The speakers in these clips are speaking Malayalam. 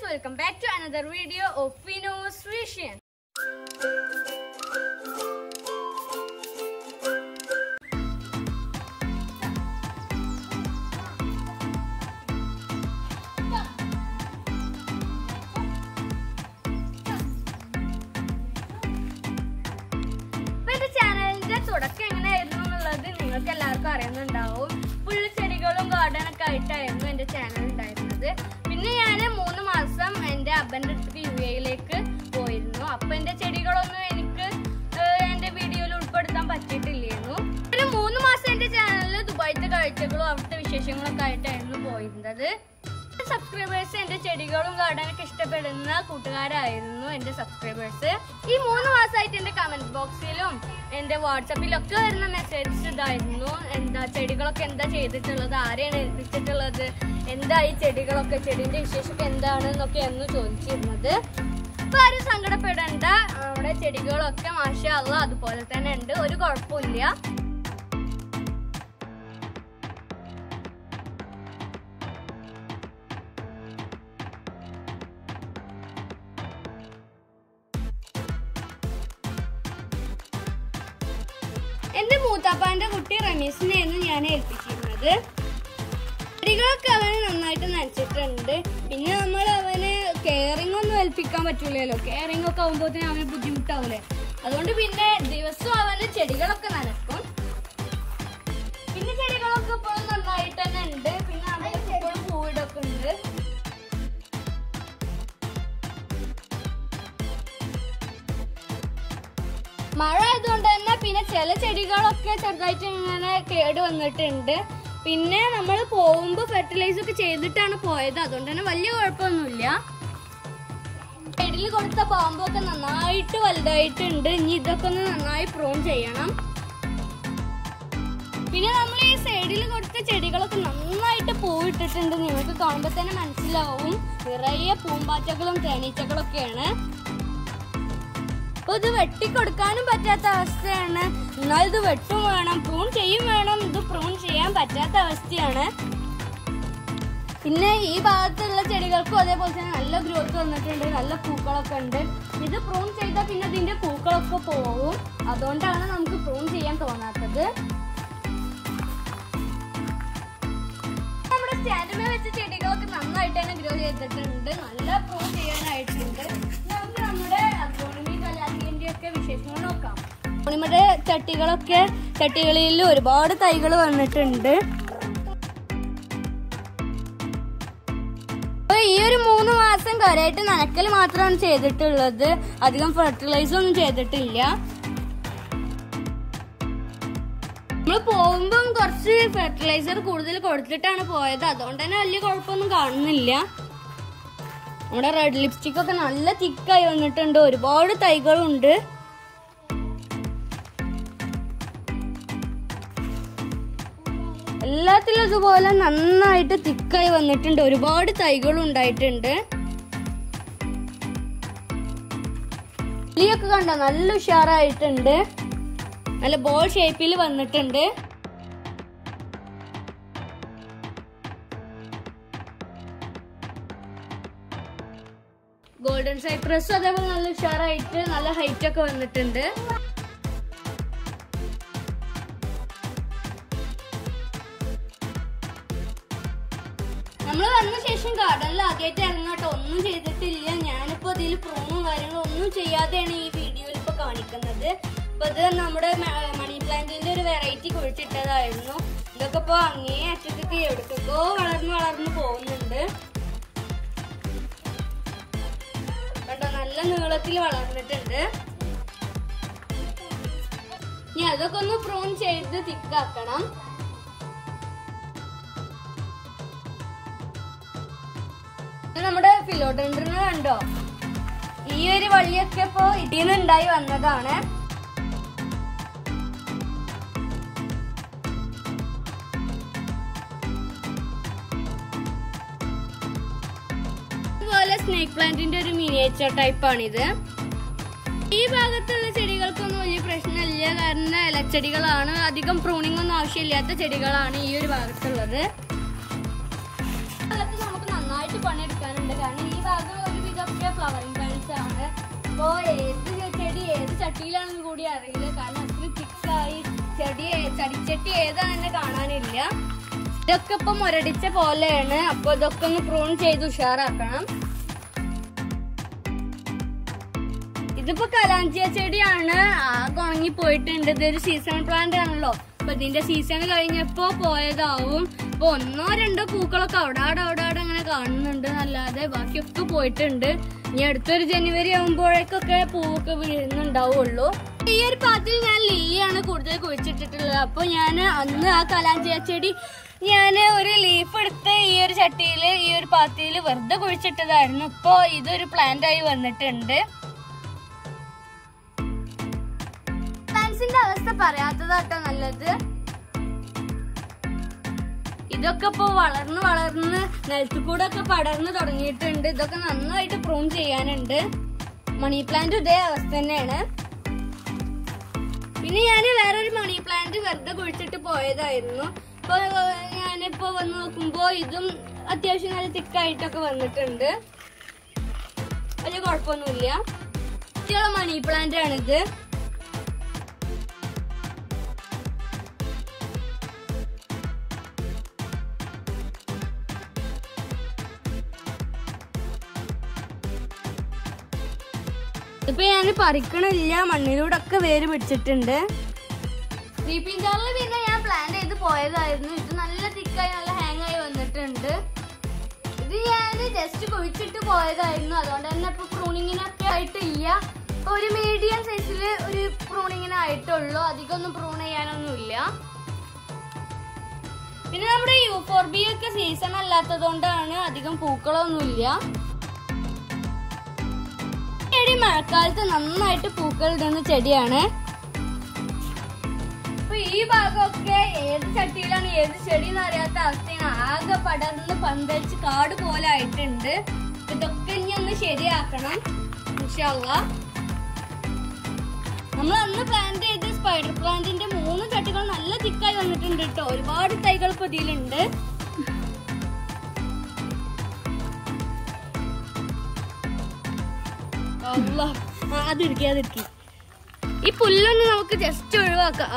welcome back to another video of Fino's Vision. തുടക്കം എങ്ങനെയായിരുന്നു എന്നുള്ളത് നിങ്ങൾക്ക് എല്ലാവർക്കും അറിയുന്നുണ്ടാവും. ഫുള്ള് ചെടികളും ഗാർഡനൊക്കെ ആയിട്ടായിരുന്നു എൻ്റെ ചാനൽ ഉണ്ടായിരുന്നത്. പിന്നെ ഞാൻ 3 മാസം എൻ്റെ അപ്പൻ്റെ അടുത്ത് UAE പോയിരുന്നു. അപ്പം എൻ്റെ ചെടികളൊന്നും എനിക്ക് എൻ്റെ വീഡിയോയിൽ ഉൾപ്പെടുത്താൻ പറ്റിയിട്ടില്ലായിരുന്നു. പിന്നെ 3 മാസം എൻ്റെ ചാനലിൽ ദുബായിത്തെ കാഴ്ചകളും അവിടുത്തെ വിശേഷങ്ങളൊക്കെ ആയിട്ടായിരുന്നു പോയിരുന്നത്. സബ്സ്ക്രൈബേഴ്സ് എൻ്റെ ചെടികളും ഗാർഡനൊക്കെ ഇഷ്ടപ്പെടുന്ന കൂട്ടുകാരായിരുന്നു എൻ്റെ സബ്സ്ക്രൈബേഴ്സ്. ഈ 3 മാസമായിട്ട് എൻ്റെ കമന്റ് ബോക്സിലും എൻ്റെ വാട്സപ്പിലൊക്കെ വരുന്ന മെസ്സേജസ് ഇതായിരുന്നു. എന്താ ചെടികളൊക്കെ എന്താ ചെയ്തിട്ടുള്ളത്, ആരെയാണ് ഏൽപ്പിച്ചിട്ടുള്ളത്, എന്താ ഈ ചെടികളൊക്കെ, ചെടിന്റെ വിശേഷമൊക്കെ എന്താണെന്നൊക്കെയായിരുന്നു ചോദിച്ചിരുന്നത്. അപ്പൊ ആരും സങ്കടപ്പെടണ്ട, നമ്മുടെ ചെടികളൊക്കെ മാഷാ അല്ലാഹ് അതുപോലെ തന്നെ ഉണ്ട്, ഒരു കുഴപ്പമില്ല. എന്റെ മൂത്താപ്പാന്റെ കുട്ടി റമീസിനെയായിരുന്നു ഞാൻ ഏൽപ്പിച്ചിരുന്നത്. ചെടികളൊക്കെ അവന് നന്നായിട്ട് നനച്ചിട്ടുണ്ട്. പിന്നെ നമ്മൾ അവന് കെയറിംഗ് ഒന്നും ഏൽപ്പിക്കാൻ പറ്റൂലല്ലോ, കെയറിംഗ് ഒക്കെ ആകുമ്പോഴത്തേനും അവന് ബുദ്ധിമുട്ടാവൂലേ. അതുകൊണ്ട് പിന്നെ ദിവസവും അവന് ചെടികളൊക്കെ നനക്കും. പിന്നെ ചെടികളൊക്കെ ഇപ്പോഴും നന്നായിട്ട് തന്നെ ഉണ്ട്. പിന്നെ അവർക്ക് ഇപ്പോഴും പൂവിടൊക്കെ ഉണ്ട്. മഴ ആയതുകൊണ്ട് തന്നെ പിന്നെ ചില ചെടികളൊക്കെ ചെറുതായിട്ട് ഇങ്ങനെ കേട് വന്നിട്ടുണ്ട്. പിന്നെ നമ്മൾ പോകുമ്പോൾ ഫെർട്ടിലൈസ് ഒക്കെ ചെയ്തിട്ടാണ് പോയത്, അതുകൊണ്ട് തന്നെ വലിയ കുഴപ്പമൊന്നുമില്ല. സൈഡിൽ കൊടുത്ത ബാമ്പൊക്കെ നന്നായിട്ട് വലുതായിട്ടുണ്ട്. ഇനി ഇതൊക്കെ ഒന്ന് നന്നായി പ്രൂൺ ചെയ്യണം. പിന്നെ നമ്മൾ ഈ സൈഡിൽ കൊടുത്ത ചെടികളൊക്കെ നന്നായിട്ട് പൂവിട്ടിട്ടുണ്ട്. നിങ്ങൾക്ക് കാണുമ്പോൾ തന്നെ മനസ്സിലാവും നിറയെ പൂമ്പാറ്റകളും തേനീച്ചകളൊക്കെയാണ്. അപ്പൊ ഇത് വെട്ടിക്കൊടുക്കാനും പറ്റാത്ത അവസ്ഥയാണ്. എന്നാൽ ഇത് വെട്ടും വേണം, പ്രൂൺ ചെയ്യും വേണം. ഇത് പ്രൂൺ ചെയ്യാൻ പറ്റാത്ത അവസ്ഥയാണ്. പിന്നെ ഈ ഭാഗത്തുള്ള ചെടികൾക്കും അതേപോലെ തന്നെ നല്ല ഗ്രോത്ത് വന്നിട്ടുണ്ട്, നല്ല പൂക്കളൊക്കെ ഉണ്ട്. ഇത് പ്രൂൺ ചെയ്താൽ പിന്നെ ഇതിന്റെ പൂക്കളൊക്കെ പോവും. അതുകൊണ്ടാണ് നമുക്ക് പ്രൂൺ ചെയ്യാൻ തോന്നാത്തത്. നമ്മുടെ സ്റ്റാൻഡിൽ വെച്ച ചെടികളൊക്കെ നന്നായിട്ട് തന്നെ ഗ്രോ ചെയ്തിട്ടുണ്ട്, നല്ല പ്രൂൺ ചെയ്യാനായിട്ടുണ്ട്. നമുക്ക് നമ്മുടെ വിശേഷങ്ങൾ നോക്കാം. നമ്മുടെ ചട്ടികളിൽ ഒരുപാട് തൈകൾ വന്നിട്ടുണ്ട്. ഈ ഒരു 3 മാസം കാര്യമായിട്ട് നനക്കൽ മാത്രമാണ് ചെയ്തിട്ടുള്ളത്, അധികം ഫെർട്ടിലൈസ് ഒന്നും ചെയ്തിട്ടില്ല. നമ്മൾ പോകുമ്പം കുറച്ച് ഫെർട്ടിലൈസർ കൂടുതൽ കൊടുത്തിട്ടാണ് പോയത്, അതുകൊണ്ട് തന്നെ വലിയ കുഴപ്പമൊന്നും കാണുന്നില്ല. നമ്മുടെ റെഡ് ലിപ്സ്റ്റിക് ഒക്കെ നല്ല തിക്കായി വന്നിട്ടുണ്ട്, ഒരുപാട് തൈകളുണ്ട്. എല്ലാത്തിലും ഇതുപോലെ നന്നായിട്ട് തിക്കായി വന്നിട്ടുണ്ട്, ഒരുപാട് തൈകളും ഉണ്ടായിട്ടുണ്ട്. ഇലിയൊക്കെ കണ്ടോ നല്ല ഉഷാറായിട്ടുണ്ട്, നല്ല ബോൾ ഷേപ്പിൽ വന്നിട്ടുണ്ട്. ഗോൾഡൻ സൈപ്രസ് അതേപോലെ നല്ല ഉഷാറായിട്ട് നല്ല ഹൈറ്റ് ഒക്കെ വന്നിട്ടുണ്ട്. നമ്മൾ വന്ന ശേഷം ഗാർഡനിൽ ആദ്യമായിട്ട് ഇറങ്ങാട്ടോ, ഒന്നും ചെയ്തിട്ടില്ല. ഞാനിപ്പോ ഇതിൽ പ്രൂണും കാര്യങ്ങളും ഒന്നും ചെയ്യാതെയാണ് ഈ വീഡിയോയിൽ ഇപ്പൊ കാണിക്കുന്നത്. അപ്പൊ ഇത് നമ്മുടെ മണി പ്ലാന്റിന്റെ ഒരു വെറൈറ്റി കുഴിച്ചിട്ടതായിരുന്നു. ഇതൊക്കെ ഇപ്പൊ അങ്ങേ അറ്റത്തേക്ക് എടുക്കോ വളർന്നു പോകുന്നുണ്ട്. കണ്ടോ നല്ല നീളത്തിൽ വളർന്നിട്ടുണ്ട്. ഇനി അതൊക്കെ ഒന്ന് പ്രൂൺ ചെയ്ത് തിക്കാക്കണം. നമ്മുടെ ഫിലോഡെൻഡ്രനെ കണ്ടോ, ഈ ഒരു വള്ളിയൊക്കെ ഇപ്പൊ ഇതിൽ നിന്നുണ്ടായി വന്നതാണ്. അതുപോലെ സ്നേക്ക് പ്ലാന്റിന്റെ ഒരു മിനിയേച്ചർ ടൈപ്പ് ആണിത്. ഈ ഭാഗത്തുള്ള ചെടികൾക്കൊന്നും വലിയ പ്രശ്നമില്ല, കാരണം ഇലച്ചെടികളാണ്, അധികം പ്രൂണിംഗ് ഒന്നും ആവശ്യമില്ലാത്ത ചെടികളാണ് ഈ ഒരു ഭാഗത്തുള്ളത്. നമുക്ക് നന്നായിട്ട് പണിയെടുക്കാനുണ്ട്, കാരണം ഈ ഭാഗം ചട്ടിയിലാണെന്ന് കൂടി അറിയില്ല, കാരണം അത്ര തിക്കായി ചടിച്ചട്ടി ഏതാണെന്ന് കാണാനില്ല. ഇതൊക്കെ ഇപ്പൊ മുരടിച്ച പോലെയാണ്. അപ്പൊ ഇതൊക്കെ ഒന്ന് പ്രൂൺ ചെയ്ത് ഉഷാറാക്കണം. ഇതിപ്പോ കലാഞ്ചിയ ചെടിയാണ്, ആകെ ഉണങ്ങി പോയിട്ടുണ്ട്. ഇതൊരു സീസൺ പ്ലാന്റ് ആണല്ലോ, അപ്പൊ ഇതിന്റെ സീസൺ കഴിഞ്ഞപ്പോ പോയതാവും. ഇപ്പൊ 1-2 പൂക്കളൊക്കെ അവിടെ അങ്ങനെ കാണുന്നുണ്ട് എന്നല്ലാതെ ബാക്കിയൊക്കെ പോയിട്ടുണ്ട്. ഇനി അടുത്തൊരു ജനുവരി ആകുമ്പോഴേക്കൊക്കെ പൂവൊക്കെ വീഴുന്നുണ്ടാവുള്ളൂ. ഈ ഒരു പാത്തിൽ ഞാൻ ലില്ലിയാണ് കൂടുതൽ കുഴിച്ചിട്ടിട്ടുള്ളത്. അപ്പൊ ഞാൻ അന്ന് ആ കലാഞ്ചിയ ചെടി ഞാൻ ഒരു ലീഫ് എടുത്ത് ഈ ഒരു ചട്ടിയില് ഈ ഒരു പാത്തിയില് വെറുതെ കുഴിച്ചിട്ടതായിരുന്നു. ഇപ്പൊ ഇതൊരു പ്ലാന്റ് ആയി വന്നിട്ടുണ്ട്. പ്ലാന്റ്സിന്റെ അവസ്ഥ പറയാത്തതാട്ടോ നല്ലത്. ഇതൊക്കെ ഇപ്പൊ വളർന്ന് നിലത്തു കൂടെ ഒക്കെ പടർന്ന് തുടങ്ങിയിട്ടുണ്ട്. ഇതൊക്കെ നന്നായിട്ട് പ്രൂൺ ചെയ്യാനുണ്ട്. മണി പ്ലാന്റ് ഇതേ അവസ്ഥ തന്നെയാണ്. പിന്നെ ഞാൻ വേറൊരു മണി പ്ലാന്റ് വെറുതെ കുഴിച്ചിട്ട് പോയതായിരുന്നു. അപ്പൊ ഞാനിപ്പോ വന്ന് നോക്കുമ്പോ ഇതും അത്യാവശ്യം നല്ല തിക്കായിട്ടൊക്കെ വന്നിട്ടുണ്ട്. വലിയ കുഴപ്പമൊന്നുമില്ല. ഇത്തിരി മണി പ്ലാന്റ് ആണിത്. ഇപ്പൊ ഞാൻ പറിക്കണില്ല, മണ്ണിലൂടെ ഒക്കെ വേര് പിടിച്ചിട്ടുണ്ട്. ക്രീപ്പിംഗ് ജാറിൽ പിന്നെ ഞാൻ പ്ലാൻ ചെയ്ത് പോയതായിരുന്നു. ഇത് നല്ല തിക്കായി നല്ല ഹാങ് ആയി വന്നിട്ടുണ്ട്. ഇത് ഞാൻ ജസ്റ്റ് കുഴിച്ചിട്ട് പോയതായിരുന്നു, അതുകൊണ്ട് തന്നെ ഇപ്പൊ പ്രൂണിങ്ങിനൊക്കെ ആയിട്ടില്ല. ഇപ്പൊ ഒരു മീഡിയം സൈസില് ഒരു പ്രൂണിങ്ങിനായിട്ടുള്ളൂ, അധികം ഒന്നും പ്രൂൺ ചെയ്യാനൊന്നുമില്ല. പിന്നെ നമ്മുടെ യൂഫോർബി ഒക്കെ സീസൺ അല്ലാത്തത് കൊണ്ടാണ് അധികം പൂക്കളൊന്നുമില്ല. ചെടി മഴക്കാലത്ത് നന്നായിട്ട് പൂക്കൾ ഇടുന്ന ചെടിയാണ്. അപ്പൊ ഈ ഭാഗമൊക്കെ ഏത് ചട്ടിയിലാണ് ഏത് ചെടി എന്ന് അറിയാത്ത അവസ്ഥയാണ്. ആകെ പടർന്ന് പന്തലിച്ച് കാട് പോലെ ആയിട്ടുണ്ട്. ഇതൊക്കെ ഇനി ഒന്ന് ശരിയാക്കണം ഇൻഷാ അല്ലാഹ്. നമ്മൾ അന്ന് പ്ലാന്റ് ചെയ്ത സ്പൈഡർ പ്ലാന്റിന്റെ 3 ചട്ടികൾ നല്ല തിക്കായി വന്നിട്ടുണ്ട് കേട്ടോ. ഒരുപാട് തൈകൾ ഇപ്പൊ ഇതിലുണ്ട്. അതിരിക്കി ഈ പുല്ലൊന്ന് നമുക്ക് ജസ്റ്റ് ഒഴിവാക്കാം.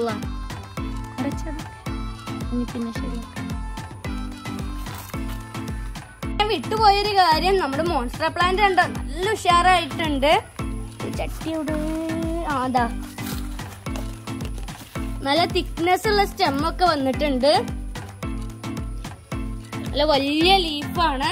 ഞാൻ വിട്ടുപോയൊരു കാര്യം, നമ്മുടെ മോൺസ്റ്റർ പ്ലാന്റ് കണ്ടോ നല്ല ഉഷാറായിട്ടുണ്ട്. ചട്ടിയുടെ അതാ നല്ല തിക്നെസ് ഉള്ള സ്റ്റെമ്മൊക്കെ വന്നിട്ടുണ്ട്. നല്ല വലിയ ലീഫാണ്.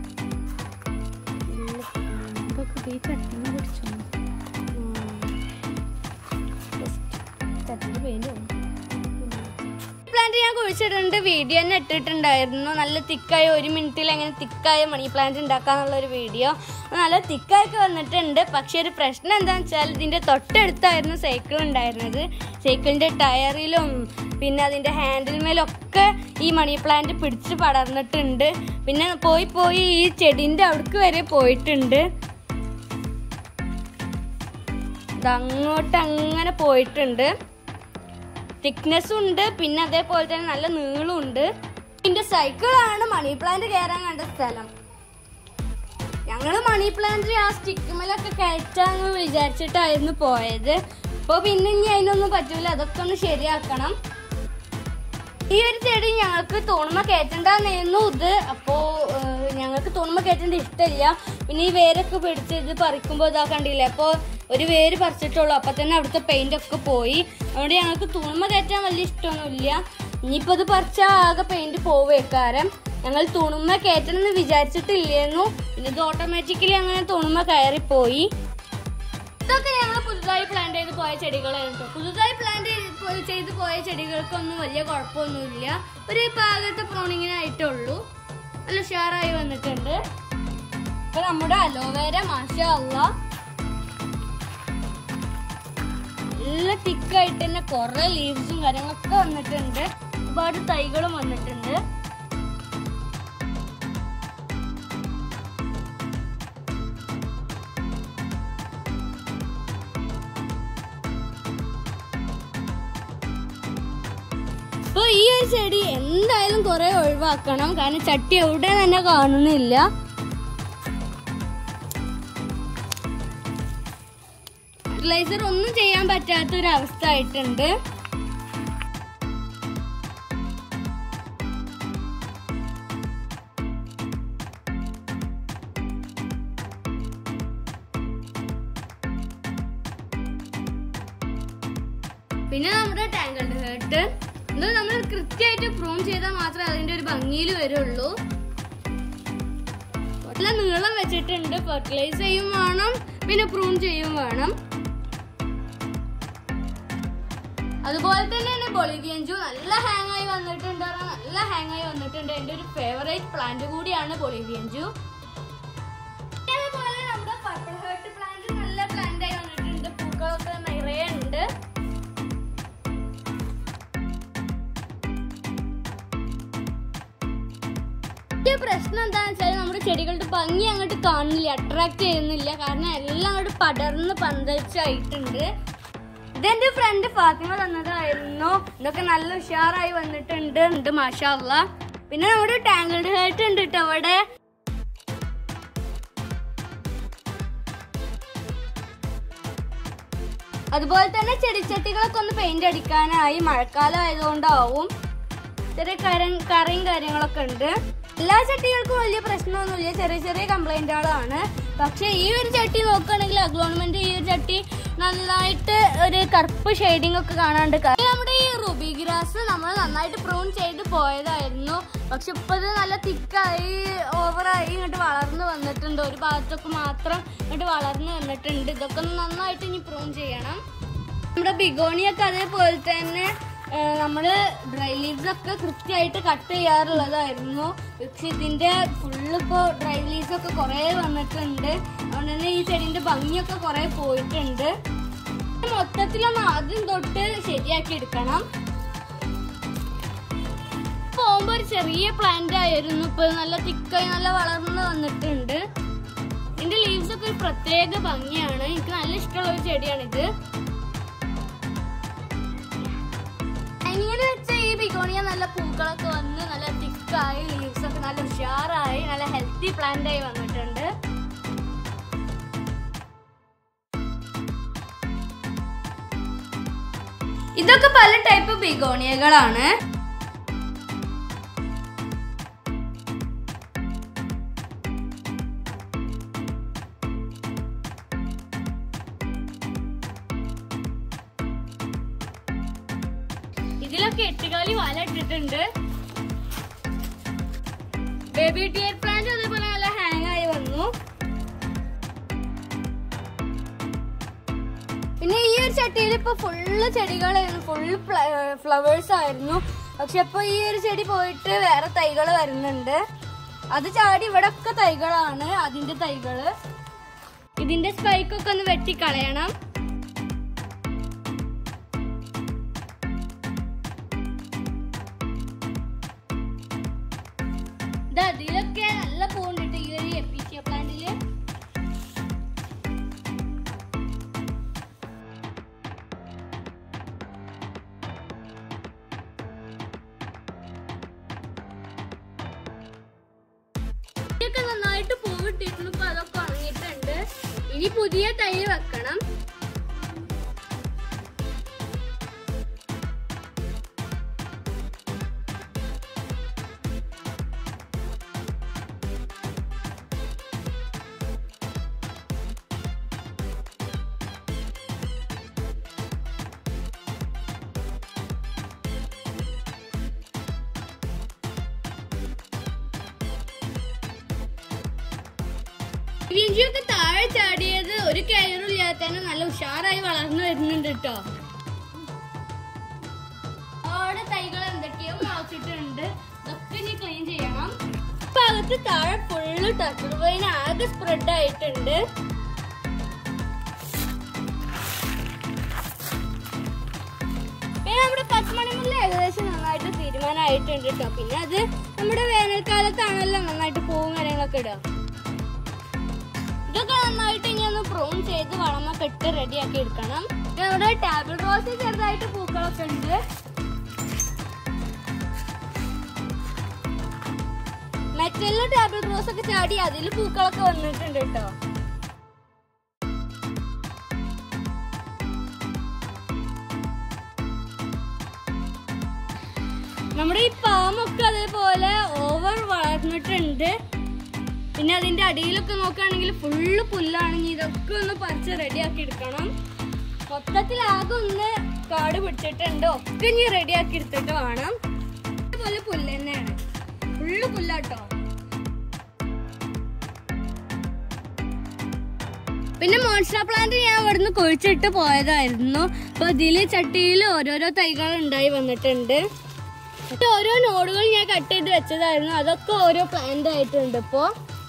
പ്ലാന്റ് ഞാൻ കുഴിച്ചിട്ടുണ്ട്, വീഡിയോ തന്നെ ഇട്ടിട്ടുണ്ടായിരുന്നു. നല്ല തിക്കായ 1 മിനിറ്റിൽ എങ്ങനെ തിക്കായ മണി പ്ലാന്റ് ഉണ്ടാക്കാന്നുള്ളൊരു വീഡിയോ. നല്ല തിക്കായൊക്കെ വന്നിട്ടുണ്ട്. പക്ഷെ ഒരു പ്രശ്നം എന്താണെന്ന് വെച്ചാൽ ഇതിന്റെ തൊട്ടടുത്തായിരുന്നു സൈക്കിൾ ഉണ്ടായിരുന്നത്. സൈക്കിളിന്റെ ടയറിലും പിന്നെ അതിന്റെ ഹാൻഡിൽമേലൊക്കെ ഈ മണി പ്ലാന്റ് പിടിച്ച് പടർന്നിട്ടുണ്ട്. പിന്നെ പോയി ഈ ചെടിന്റെ അവിടേക്ക് വരെ പോയിട്ടുണ്ട്. അങ്ങോട്ട് അങ്ങനെ പോയിട്ടുണ്ട്. തിക്നെസ്സും ഉണ്ട്, പിന്നെ അതേപോലെ തന്നെ നല്ല നീളവും ഉണ്ട്. ഇതിന്റെ സൈക്കിളാണ് മണി പ്ലാന്റ് കയറാൻ കണ്ട സ്ഥലം. ഞങ്ങള് മണി പ്ലാന്റ് ആ സ്റ്റിക്കുമലൊക്കെ കയറ്റാന്ന് വിചാരിച്ചിട്ടായിരുന്നു പോയത്. അപ്പൊ പിന്നെ ഇനി അതിനൊന്നും പറ്റൂല, അതൊക്കെ ഒന്ന് ശരിയാക്കണം. ഈ ഒരു ചെടി ഞങ്ങൾക്ക് തൂണുമ കയറ്റണ്ടെന്നായിരുന്നു ഇത്. അപ്പോ ഞങ്ങൾക്ക് തൂണുമ കയറ്റേണ്ട ഇഷ്ടമില്ല. പിന്നെ ഈ വേരൊക്കെ പിടിച്ച് ഇത് പറിക്കുമ്പോ ഇതാ കണ്ടില്ലേ, അപ്പൊ ഒരു വേര് പറിച്ചിട്ടുള്ളൂ, അപ്പൊ തന്നെ അവിടുത്തെ പെയിന്റ് ഒക്കെ പോയി. അതുകൊണ്ട് ഞങ്ങൾക്ക് തൂണുമ കയറ്റാൻ വലിയ ഇഷ്ടമൊന്നുമില്ല. ഇനിയിപ്പോ ഇത് പറിച്ചാൽ ആകെ പെയിന്റ് പോവേക്കാരം. ഞങ്ങൾ തൂണുമ കയറ്റണം എന്ന് വിചാരിച്ചിട്ടില്ലായിരുന്നു. പിന്നെ ഇത് ഓട്ടോമാറ്റിക്കലി അങ്ങനെ തൂണുമ കയറിപ്പോയി. ഇതൊക്കെ ഞങ്ങൾ പുതുതായി പ്ലാന്റ് ചെയ്ത് പോയ ചെടികളായിരുന്നു. പുതുതായി പ്ലാന്റ് ചെയ്ത് പോയ ചെടികൾക്കൊന്നും വലിയ കുഴപ്പമൊന്നുമില്ല. ഒരു ഭാഗത്തെ പ്രൂണിങ്ങിനായിട്ടുള്ളൂ. നല്ല ഉഷാറായി വന്നിട്ടുണ്ട്. ഇപ്പൊ നമ്മുടെ അലോവേര മാഷാ അല്ലാഹ് നല്ല തിക്കായിട്ട് തന്നെ കുറെ ലീവ്സും കാര്യങ്ങളൊക്കെ വന്നിട്ടുണ്ട്. ഒരുപാട് തൈകളും വന്നിട്ടുണ്ട്. അപ്പൊ ഈ ഒരു ചെടി എന്തായാലും കുറെ ഒഴിവാക്കണം, കാരണം ചട്ടി എവിടെ തന്നെ കാണുന്നില്ല. ഫെർട്ടിലൈസർ ഒന്നും ചെയ്യാൻ പറ്റാത്തൊരവസ്ഥ ആയിട്ടുണ്ട്. പിന്നെ നമ്മുടെ ടാങ്കിൾഡ് ഹേർട്ട് ഇത് നമ്മൾ കൃത്യമായിട്ട് പ്രൂൺ ചെയ്താൽ മാത്രമേ അതിന്റെ ഒരു ഭംഗിയിൽ വരുള്ളൂ. നല്ല നീളം വെച്ചിട്ടുണ്ട്. ഫെർട്ടിലൈസ് ചെയ്യും വേണം, പിന്നെ പ്രൂൺ ചെയ്യും വേണം. അതുപോലെ തന്നെയാണ് ബൊളീവിയൻ ജൂ. നല്ല ഹാങ് ആയി വന്നിട്ടുണ്ട്. എന്റെ ഒരു ഫേവറേറ്റ് പ്ലാന്റ് കൂടിയാണ് ബൊളീവിയൻ ജൂ. അതേപോലെ നമ്മുടെ പർപ്പിൾ ഹേർട്ട് പ്ലാന്റ് നല്ല പ്ലാന്റ് ആയി വന്നിട്ടുണ്ട്. പൂക്കളൊക്കെ നിറയെ ഉണ്ട്. പ്രശ്നം എന്താണെന്ന് വെച്ചാൽ നമ്മുടെ ചെടികളുടെ ഭംഗി അങ്ങോട്ട് കാണില്ല, അട്രാക്ട് ചെയ്യുന്നില്ല. കാരണം എല്ലാം അങ്ങോട്ട് പടർന്ന് പന്തലിച്ചായിട്ടുണ്ട്. ഇതെന്റെ ഫ്രണ്ട് ഫാത്തിമ തന്നതായിരുന്നു. ഇതൊക്കെ നല്ല ഉഷാറായി വന്നിട്ടുണ്ട് മാഷാ അല്ലാ. പിന്നെ നമ്മുടെ ടാങ്കിൾഡ് ഹേർട്ട് ഉണ്ട് കേട്ടോ അവിടെ. അതുപോലെ തന്നെ ചെടിച്ചട്ടികളൊക്കെ ഒന്ന് പെയിന്റ് അടിക്കാനായി. മഴക്കാലം ആയതുകൊണ്ടാവും. ചെറിയ കറയും കാര്യങ്ങളൊക്കെ ഉണ്ട്. എല്ലാ ചട്ടികൾക്കും വലിയ പ്രശ്നമൊന്നുമില്ല, ചെറിയ ചെറിയ കംപ്ലൈന്റുകളാണ്. പക്ഷെ ഈ ഒരു ചട്ടി നോക്കുകയാണെങ്കിൽ അഗ്ലോൺമെന്റ് ഈ ഒരു ചട്ടി നന്നായിട്ട് ഒരു കറുപ്പ് ഷെയ്ഡിങ് ഒക്കെ കാണാണ്ട്. നമ്മുടെ ഈ റുബി ഗ്രാസ് നമ്മൾ നന്നായിട്ട് പ്രൂൺ ചെയ്ത് പോയതായിരുന്നു. പക്ഷെ ഇപ്പൊ ഇത് നല്ല തിക്കായി ഓവറായി ഇങ്ങോട്ട് വളർന്നു വന്നിട്ടുണ്ട്. ഒരു ഭാഗത്തൊക്കെ മാത്രം ഇങ്ങോട്ട് വളർന്നു വന്നിട്ടുണ്ട്. ഇതൊക്കെ നന്നായിട്ട് ഇനി പ്രൂൺ ചെയ്യണം. നമ്മുടെ ബിഗോണിയൊക്കെ അതേപോലെ തന്നെ നമ്മള് ഡ്രൈ ലീവ്സ് ഒക്കെ കൃത്യമായിട്ട് കട്ട് ചെയ്യാറുള്ളതായിരുന്നു. പക്ഷെ ഇതിന്റെ ഫുള്ള് ഇപ്പോ ഡ്രൈ ലീവ്സ് ഒക്കെ കുറെ വന്നിട്ടുണ്ട്. അതുകൊണ്ട് തന്നെ ഈ ചെടിന്റെ ഭംഗിയൊക്കെ കുറെ പോയിട്ടുണ്ട്. മൊത്തത്തിലൊന്ന് ആദ്യം തൊട്ട് ശരിയാക്കി എടുക്കണം. പോകുമ്പോ ഒരു ചെറിയ പ്ലാന്റ് ആയിരുന്നു. ഇപ്പൊ നല്ല തിക്കായി നല്ല വളർന്ന് വന്നിട്ടുണ്ട്. ഇതിന്റെ ലീവ്സ് ഒക്കെ ഒരു പ്രത്യേക ഭംഗിയാണ്. എനിക്ക് നല്ല ഇഷ്ടമുള്ള ഒരു ചെടിയാണിത്. ഇങ്ങനെ വെച്ച ഈ ബിഗോണിയ നല്ല പൂക്കളൊക്കെ വന്ന് നല്ല തിക്കായി ലീവ്സ് ഒക്കെ നല്ല ഉഷാറായി നല്ല ഹെൽത്തി പ്ലാന്റ് ആയി വന്നിട്ടുണ്ട്. ഇതൊക്കെ പല ടൈപ്പ് ബിഗോണിയകളാണ്. ഇതിലൊക്കെ 8 കാലി വല ഇട്ടിട്ടുണ്ട്. ബേബി ടിയർ പ്ലാന്റ് അതേപോലെ നല്ല ഹാങ് ആയി വന്നു. പിന്നെ ഈ ഒരു ചട്ടിയിൽ ഇപ്പൊ ഫുള്ള് ചെടികളായിരുന്നു, ഫുള്ള് ഫ്ലവേഴ്സ് ആയിരുന്നു. പക്ഷെ ഇപ്പൊ ഈ ഒരു ചെടി പോയിട്ട് വേറെ തൈകള് വരുന്നുണ്ട്. അത് ചാടി ഇവിടെ ഒക്കെ തൈകളാണ്, അതിന്റെ തൈകള്. ഇതിന്റെ സ്പൈക്കൊക്കെ ഒന്ന് വെട്ടിക്കളയണം. അതിലൊക്കെ നല്ല പൂണ്ടിട്ട് ഈ ഒരു എപ്പിസിയ പ്ലാന്റില്. ഇതൊക്കെ നന്നായിട്ട് പൂവിട്ടിരുന്നു. ഇപ്പൊ അതൊക്കെ ഉണങ്ങിയിട്ടുണ്ട്. ഇനി പുതിയ തൈ വെക്കണം. ഇഞ്ചിയൊക്കെ താഴെ ചാടിയത് ഒരു കയറില്ലാതെ തന്നെ നല്ല ഉഷാറായി വളർന്നു വരുന്നുണ്ട് കേട്ടോ. അവിടെ തൈകൾ എന്തൊക്കെയോ മുളച്ചിട്ടുണ്ട്. ഇതൊക്കെ ഇനി ക്ലീൻ ചെയ്യണം. ഇപ്പൊ അകത്ത് താഴെ ഫുള്ള് ടർട്ടിൽ വൈൻ ആകെ സ്പ്രെഡ് ആയിട്ടുണ്ട്. പിന്നെ നമ്മുടെ പച്ചമണിമുല്ല ഏകദേശം നന്നായിട്ട് തീരുമാനമായിട്ടുണ്ട് കേട്ടോ. പിന്നെ അത് നമ്മുടെ വേനൽക്കാലത്താണല്ലോ നന്നായിട്ട് പൂവും കാര്യങ്ങളൊക്കെ ഇടുക. ഇതൊക്കെ നന്നായിട്ട് ഇനി ഒന്ന് പ്രൂൺ ചെയ്ത് വളമൊക്കെ ഇട്ട് റെഡിയാക്കി എടുക്കണം. നമ്മുടെ ടേബിൾ റോസ് ചെറുതായിട്ട് പൂക്കളൊക്കെ ഉണ്ട്. മെറ്റലിലെ ടേബിൾ റോസ് ഒക്കെ ചാടി അതിൽ പൂക്കളൊക്കെ വന്നിട്ടുണ്ട് കേട്ടോ. ഇതേപോലെ ഓവർ വളർന്നിട്ടുണ്ട്. പിന്നെ അതിന്റെ അടിയിലൊക്കെ നോക്കുകയാണെങ്കിൽ ഫുള്ള് പുല്ലാണ്. ഇതൊക്കെ ഒന്ന് പറിച്ച് റെഡിയാക്കി എടുക്കണം. മൊത്തത്തിൽ ആകെ ഒന്ന് കാട് പിടിച്ചിട്ടുണ്ട്. ഒക്കെ ഇനി റെഡിയാക്കി എടുത്തിട്ട് വേണം. ഇതേപോലെ പുല്ല് തന്നെയാണ്, ഫുള്ള് പുല്ലാട്ടോ. പിന്നെ മോൺസ്റ്റർ പ്ലാന്റ് ഞാൻ ഇവിടുന്ന് കുഴിച്ചിട്ട് പോയതായിരുന്നു. അപ്പൊ ഇതില് ചട്ടിയിൽ ഓരോരോ തൈകൾ ഉണ്ടായി വന്നിട്ടുണ്ട്. ഓരോ നോഡുകൾ ഞാൻ കട്ട് ചെയ്ത് വെച്ചതായിരുന്നു. അതൊക്കെ ഓരോ പ്ലാന്റ് ആയിട്ടുണ്ട്. ഇപ്പോ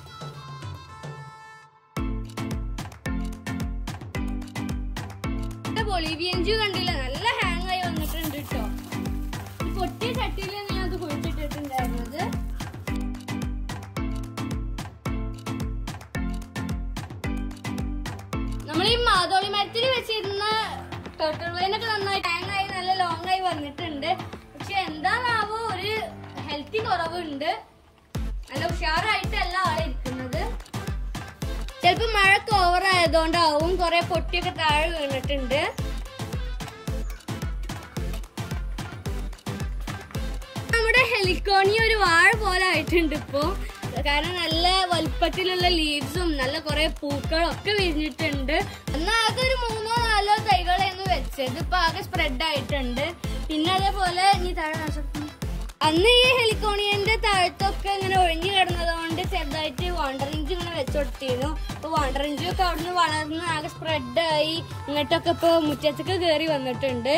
ബൊളീവിയൻജു കണ്ടില്ല, നല്ല ഹാങ് ആയി വന്നിട്ടുണ്ട് കേട്ടോ. പൊട്ടിയ ചട്ടിയിൽ ഞാൻ അത് കുഴിച്ചിട്ടിട്ടുണ്ടായിരുന്നത്. നമ്മൾ ഈ മാതോളി മരത്തിൽ വെച്ചിരുന്ന ടർട്ടിൽ വൈനൊക്കെ നന്നായി ഹാങ് ആയി നല്ല ലോങ് ആയി വന്നിട്ടുണ്ട്. പക്ഷെ എന്താണാവോ ഒരു ഹെൽത്തി കുറവുണ്ട്. നല്ല ഉഷാറായിട്ടല്ല ആളെ ഇരിക്കുന്നത്. ചിലപ്പോ മഴക്ക് ഓവർ ആയതുകൊണ്ടാവും കുറെ പൊട്ടിയൊക്കെ താഴെ വീണിട്ടുണ്ട്. നമ്മുടെ ഹെലിക്കോണി ഒരു വാഴ പോലെ ആയിട്ടുണ്ട് ഇപ്പോ. കാരണം നല്ല വലുപ്പത്തിലുള്ള ലീവ്സും നല്ല കുറെ പൂക്കളും ഒക്കെ വിരിഞ്ഞിട്ടുണ്ട്. എന്നാൽ ആകെ ഒരു 3-4 തൈകളായിരുന്നു വെച്ചത്. ഇപ്പൊ ആകെ സ്പ്രെഡ് ആയിട്ടുണ്ട്. പിന്നെ അതേപോലെ ഇനി താഴെ അന്ന് ഈ ഹെലിക്കോണിയന്റെ താഴത്തൊക്കെ ഇങ്ങനെ ഒഴിഞ്ഞു കിടന്നതുകൊണ്ട് ചെറുതായിട്ട് വാണ്ടറിഞ്ച് ഇങ്ങനെ വെച്ചുകൊടുത്തിരുന്നു. അപ്പൊ വാണ്ടറിഞ്ചും ഒക്കെ അവിടുന്ന് വളർന്ന് ആകെ സ്പ്രെഡായി ഇങ്ങോട്ടൊക്കെ ഇപ്പൊ മുറ്റത്തേക്ക് കയറി വന്നിട്ടുണ്ട്.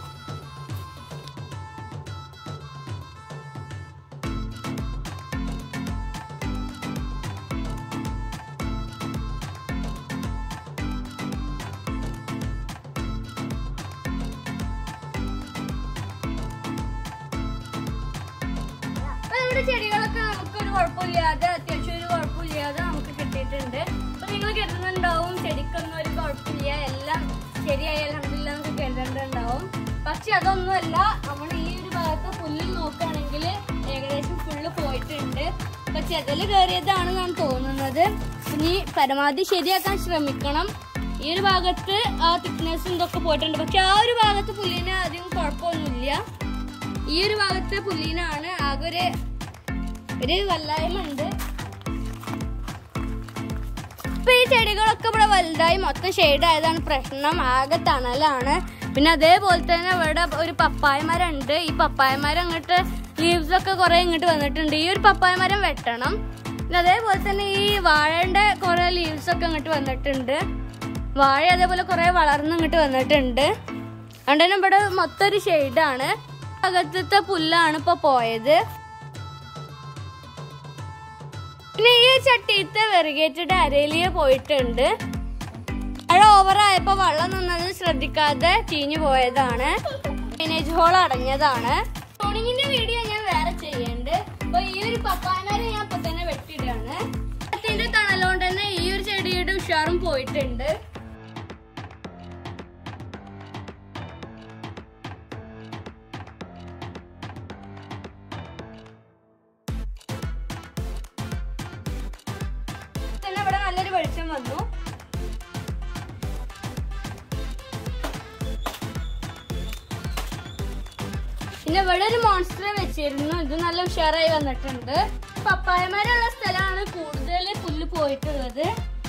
ചെടികളൊക്കെ നമുക്കൊരു കുഴപ്പമില്ലാതെ, അത്യാവശ്യം ഒരു കുഴപ്പമില്ലാതെ നമുക്ക് കിട്ടിയിട്ടുണ്ട്. അപ്പൊ നിങ്ങൾ കരുതുന്നുണ്ടാവും ചെടിക്കൊന്നും ഒരു കുഴപ്പമില്ല, എല്ലാം ശരിയായി അൽഹംദുലില്ലാ നമുക്ക് കരുതേണ്ടതുണ്ടാവും. പക്ഷെ അതൊന്നുമല്ല. നമ്മൾ ഈ ഒരു ഭാഗത്ത് പുല്ലിൽ നോക്കുകയാണെങ്കിൽ ഏകദേശം ഫുള്ള് പോയിട്ടുണ്ട്. അപ്പൊ ചെതല് കയറിയതാണ് ഞാൻ തോന്നുന്നത്. ഇനി പരമാവധി ശരിയാക്കാൻ ശ്രമിക്കണം. ഈ ഒരു ഭാഗത്ത് ആ തിക്നെസ്സും ഇതൊക്കെ പോയിട്ടുണ്ട്. പക്ഷെ ആ ഒരു ഭാഗത്ത് പുല്ലിന് അധികം കുഴപ്പമൊന്നുമില്ല. ഈ ഒരു ഭാഗത്തെ പുല്ലിനാണ് ആകെ ഒരു വല്ലായ്മ ഉണ്ട്. ഇപ്പൊ ഈ ചെടികളൊക്കെ ഇവിടെ വലുതായി മൊത്തം ഷെയ്ഡ് ആയതാണ് പ്രശ്നം. ആകെ തണലാണ്. പിന്നെ അതേപോലെ തന്നെ ഇവിടെ ഒരു പപ്പായ മരം ഉണ്ട്. ഈ പപ്പായ മരം അങ്ങോട്ട് ലീവ്സ് ഒക്കെ കുറെ ഇങ്ങോട്ട് വന്നിട്ടുണ്ട്. ഈ ഒരു പപ്പായ മരം വെട്ടണം. പിന്നെ അതേപോലെ തന്നെ ഈ വാഴന്റെ കുറെ ലീവ്സ് ഒക്കെ ഇങ്ങോട്ട് വന്നിട്ടുണ്ട്. വാഴ അതേപോലെ കുറെ വളർന്ന് ഇങ്ങോട്ട് വന്നിട്ടുണ്ട്. അതുകൊണ്ട് തന്നെ ഇവിടെ മൊത്തം ഒരു ഷെയ്ഡാണ്. അകത്തത്തെ പുല്ലാണ് ഇപ്പൊ പോയത്. പിന്നെ ഈ ചട്ടിയത്തെ വെറിഗേറ്റഡ് അരേലിയ പോയിട്ടുണ്ട്. മഴ ഓവറായപ്പോ വെള്ളം നിന്നത് ശ്രദ്ധിക്കാതെ ചീഞ്ഞു പോയതാണ്. ഡ്രെയിനേജ് ഹോൾ അടഞ്ഞതാണ്. ടോണിങ്ങിന്റെ വീഡിയോ ഞാൻ വേറെ ചെയ്യണ്ട്. അപ്പൊ ഈ ഒരു പപ്പായമാരെ ഞാൻ ഇപ്പൊ തന്നെ വെട്ടിയിടാണ്. അതിന്റെ തണലോണ്ട് തന്നെ ഈ ഒരു ചെടിയുടെ ഉഷാറും പോയിട്ടുണ്ട്. ഇവിടെ നല്ലൊരു വെളിച്ചം വന്നു. പിന്നെ ഇവിടെ ഒരു മോൺസ്റ്റർ വെച്ചിരുന്നു. ഇത് നല്ല ഉഷാറായി വന്നിട്ടുണ്ട്. പപ്പായമാരുള്ള സ്ഥലമാണ് കൂടുതൽ പുല്ല് പോയിട്ടുള്ളത്.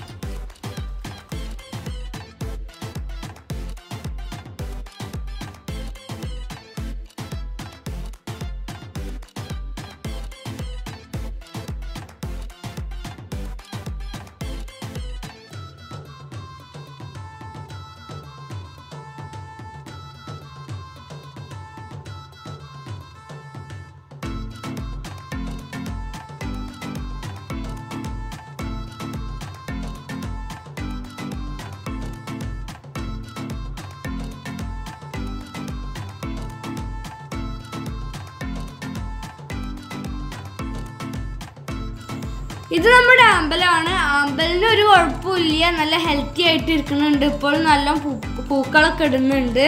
ഇത് നമ്മുടെ ആമ്പലാണ്. ആമ്പലിന് ഒരു കുഴപ്പമില്ല, നല്ല ഹെൽത്തി ആയിട്ട് ഇരിക്കുന്നുണ്ട്. ഇപ്പോൾ നല്ല പൂക്കളൊക്കെ ഇടുന്നുണ്ട്.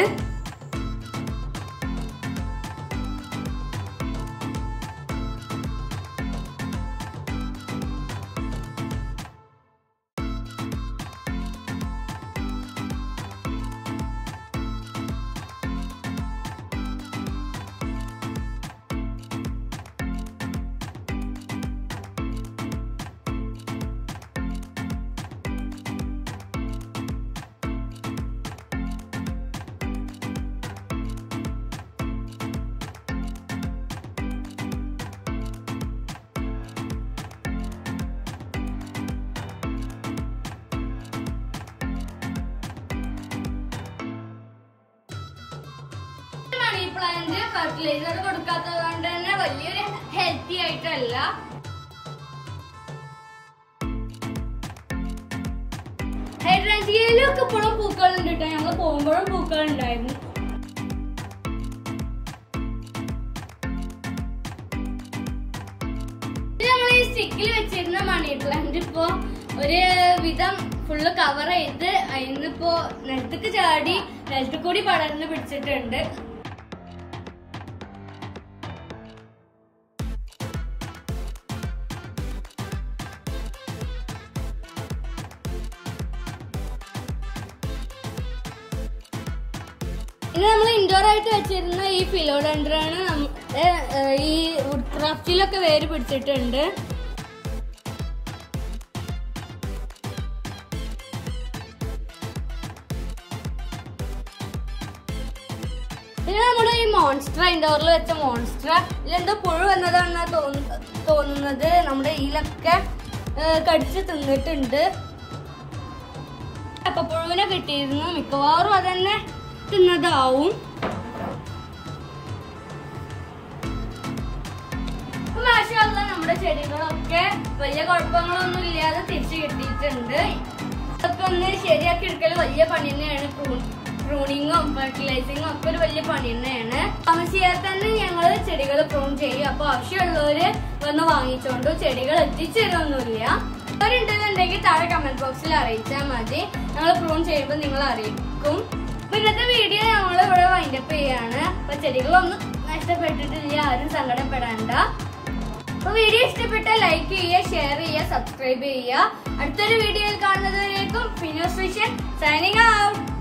പ്ലാന്റ് ഫെർട്ടിലൈസർ കൊടുക്കാത്തത് കൊണ്ട് തന്നെ വലിയൊരു ഹെൽത്തി ആയിട്ടല്ല. ഹൈഡ്രാഞ്ചിയയിലൊക്കെ ഇപ്പോഴും പൂക്കളുണ്ട് കേട്ടോ. ഞങ്ങൾ പോകുമ്പോഴും പൂക്കൾ ഉണ്ടായിരുന്നു. ഞങ്ങൾ ഈ സ്റ്റിക്കിൽ വെച്ചിരുന്ന മണി പ്ലാന്റ് ഇപ്പോ ഒരു വിധം ഫുള്ള് കവർ ചെയ്ത് അതിന്നിപ്പോ നിലത്തേക്ക് ചാടി നിലത്ത് കൂടി പടർന്ന് പിടിച്ചിട്ടുണ്ട്. ഇനി നമ്മൾ ഇൻഡോർ ആയിട്ട് വെച്ചിരുന്ന ഈ ഫിലോഡെൻഡ്രാണ് നമ്മുടെ ഈ വുഡ് ക്രാഫ്റ്റിലൊക്കെ വേര് പിടിച്ചിട്ടുണ്ട്. പിന്നെ നമ്മുടെ ഈ മോൺസ്റ്റർ ഇൻഡോറിൽ വെച്ച മോൺസ്റ്റർ ഇതിലെന്തോ പുഴു വന്നതാണ് തോന്നുന്നത്. നമ്മുടെ ഈലൊക്കെ കടിച്ച് തിന്നിട്ടുണ്ട്. അപ്പൊ പുഴുവിനെ കിട്ടിയിരുന്നു. മിക്കവാറും അതന്നെ തിന്നതാവും. മാഷാഅല്ലാഹ് നമ്മുടെ ചെടികളൊക്കെ വലിയ കുഴപ്പങ്ങളൊന്നും ഇല്ലാതെ തിരിച്ചു കിട്ടിയിട്ടുണ്ട്. അതൊക്കെ ഒന്ന് ശരിയാക്കി എടുക്കൽ വലിയ പണി തന്നെയാണ്. പ്രൂണിങ്ങും ഫെർട്ടിലൈസിങ്ങും ഒക്കെ ഒരു വലിയ പണി തന്നെയാണ്. താമസിയാതെ തന്നെ ഞങ്ങള് ചെടികൾ പ്രൂൺ ചെയ്യും. അപ്പൊ ആവശ്യമുള്ളവര് വന്ന് വാങ്ങിച്ചോണ്ടു. ചെടികൾ എത്തിച്ചു തരുമൊന്നുമില്ല. അവരുണ്ടെന്നുണ്ടെങ്കിൽ താഴെ കമന്റ് ബോക്സിൽ അറിയിച്ചാൽ മതി. ഞങ്ങൾ പ്രൂൺ ചെയ്യുമ്പോൾ നിങ്ങൾ അറിയിക്കും. ഇന്നത്തെ വീഡിയോ ഞങ്ങൾ ഇവിടെ വൈൻഡപ്പ് ചെയ്യാണ്. അപ്പൊ ചെടികളൊന്നും നഷ്ടപ്പെട്ടിട്ടില്ല, ആരും സങ്കടപ്പെടണ്ട. അപ്പൊ വീഡിയോ ഇഷ്ടപ്പെട്ട ലൈക്ക് ചെയ്യുക, ഷെയർ ചെയ്യുക, സബ്സ്ക്രൈബ് ചെയ്യുക. അടുത്തൊരു വീഡിയോയിൽ കാണുന്നതുവരേക്കും ഫിനോസ് വിഷൻ സൈനിങ് ഔട്ട്.